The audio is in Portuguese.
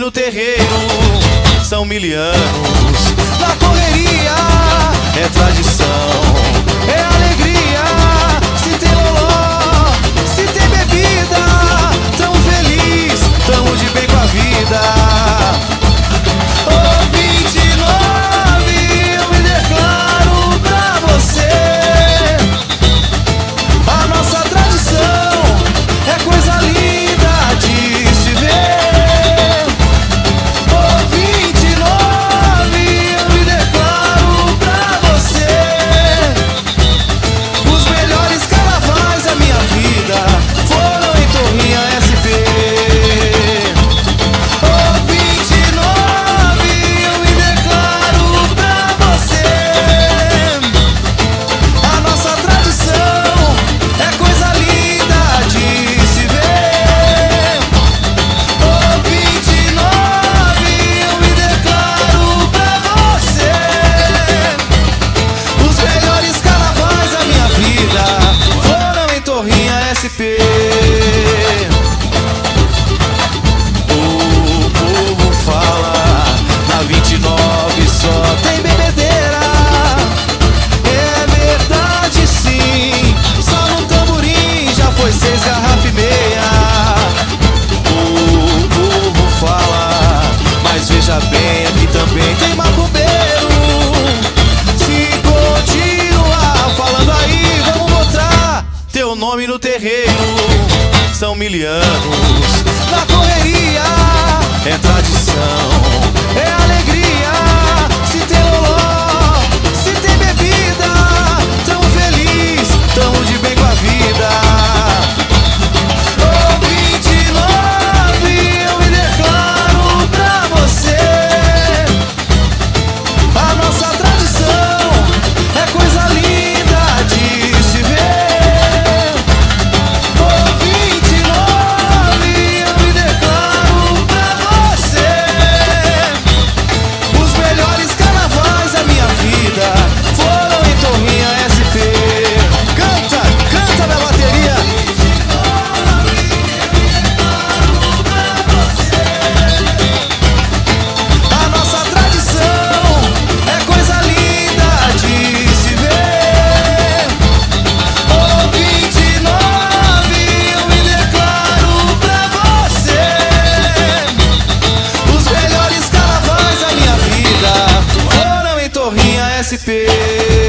no terreiro, são 1000 anos. Na correria é tradição, é alegria. Se tem loló, se tem bebida, tamo feliz, tamo de bem com a vida. Ô 29, eu me declaro pra você. A nossa tradição é coisa linda de se ver. Ô 29, eu me declaro pra você. Os melhores carnavais da minha vida foram em Torrinha SP. Ô 29, eu me declaro pra você. A nossa tradição é coisa linda de se ver. Ô 29, eu me declaro pra você. Os melhores carnavais da minha vida foram em Torrinha SP. O povo fala, na 29 só tem bebedeira. É verdade sim, só no tamborim já foi 6 garrafas e meia. O povo fala, mas veja bem, aqui também tem macumbeiro. Se continuar falando aí, vamos botar teu nome no terreiro, são 1000 anos. Na correria é tradição, é alegria. Se tem loló, se tem bebida, tamo feliz, tamo de bem com a vida. Ô 29, eu me declaro pra você. A nossa tradição é coisa linda de se ver. Ô 29, eu me declaro pra você. Os melhores carnavais da minha vida foram em Torrinha SP. Canta, canta na bateria. A nossa tradição é coisa linda de se ver. Ô 29, eu me declaro pra você. Os melhores carnavais da minha vida foram em Torrinha SP.